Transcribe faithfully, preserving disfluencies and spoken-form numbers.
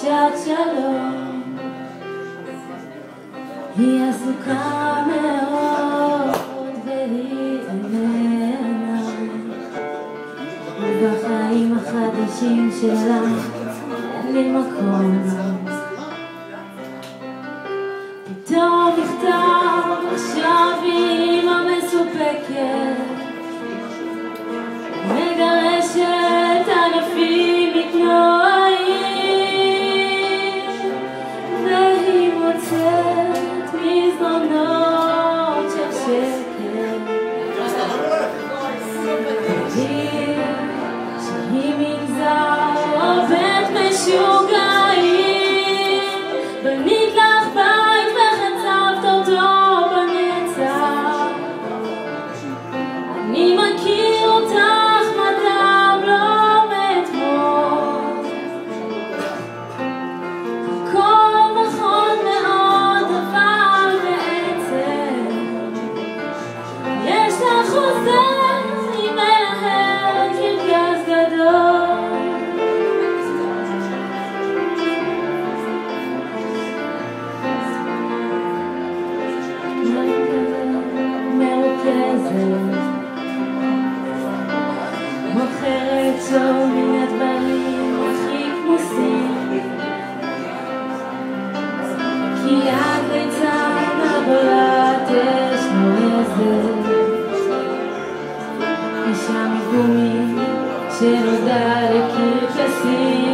פרשת שלום, היא עסוקה מאוד והיא איננה, ובחיים החדשים שלה אין לי מקום. פתאום מכתב, עכשיו אמא מסופקת, מגרשת ענפים מתנועים, והיא מוצאת מזרונות של שקר. תגיד שהיא מנזר או בית משוגעים, בנית לך בית וחצבת אותו בנצח. אני מכיר אותך מדם לא מאתמול, הכל נכון מאוד אבל בעצם יש לך חוזר עם מנהל קרקס גדול. מרוכזת מוכרת שוב מן הדברים הכי כמוסים, כי את ליצן עבודת אש נועזת, אישה מגומי שנולדה לקרקסים.